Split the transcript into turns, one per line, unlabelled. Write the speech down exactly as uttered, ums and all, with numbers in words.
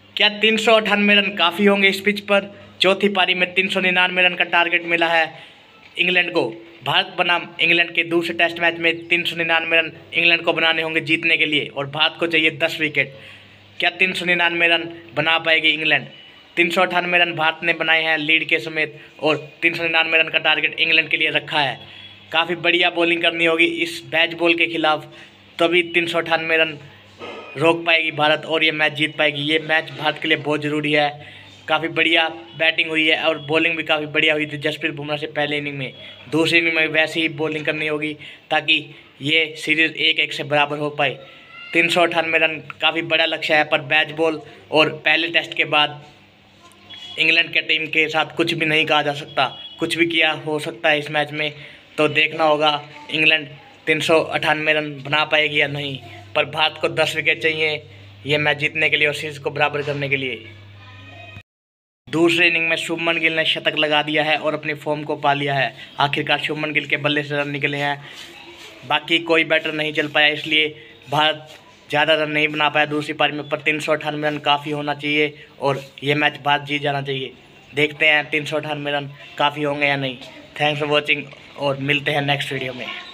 क्या तीन सौ अठानवे रन काफ़ी होंगे इस पिच पर? चौथी पारी में तीन सौ निन्यानवे रन का टारगेट मिला है इंग्लैंड को। भारत बनाम इंग्लैंड के दूसरे टेस्ट मैच में तीन सौ निन्यानवे रन इंग्लैंड को बनाने होंगे जीतने के लिए, और भारत को चाहिए दस विकेट। क्या तीन सौ निन्यानवे रन बना पाएगी इंग्लैंड? तीन सौ अठानवे रन भारत ने बनाए हैं लीड के समेत, और तीन सौ निन्यानवे रन का टारगेट इंग्लैंड के लिए रखा है। काफ़ी बढ़िया बॉलिंग करनी होगी इस बैच बॉल के खिलाफ, तभी तीन सौ अठानवे रन रोक पाएगी भारत और ये मैच जीत पाएगी। ये मैच भारत के लिए बहुत ज़रूरी है। काफ़ी बढ़िया बैटिंग हुई है और बॉलिंग भी काफ़ी बढ़िया हुई थी जसप्रीत बुमराह से पहले इनिंग में। दूसरी इनिंग में वैसे ही बॉलिंग करनी होगी ताकि ये सीरीज़ एक एक से बराबर हो पाए। तीन सौ अठानवे रन काफ़ी बड़ा लक्ष्य है, पर बैच बॉल और पहले टेस्ट के बाद इंग्लैंड के टीम के साथ कुछ भी नहीं कहा जा सकता, कुछ भी किया हो सकता है इस मैच में। तो देखना होगा इंग्लैंड तीन सौ अठानवे रन बना पाएगी या नहीं, पर भारत को दस विकेट चाहिए ये मैच जीतने के लिए और सीरीज़ को बराबर करने के लिए। दूसरे इनिंग में शुभमन गिल ने शतक लगा दिया है और अपनी फॉर्म को पा लिया है। आखिरकार शुभमन गिल के बल्ले से रन निकले हैं, बाकी कोई बैटर नहीं चल पाया, इसलिए भारत ज़्यादा रन नहीं बना पाया दूसरी पारी में। पर तीन सौ अठानवे रन काफ़ी होना चाहिए और ये मैच भारत जीत जाना चाहिए। देखते हैं तीन सौ अठानवे रन काफ़ी होंगे या नहीं। थैंक्स फॉर वॉचिंग और मिलते हैं नेक्स्ट वीडियो में।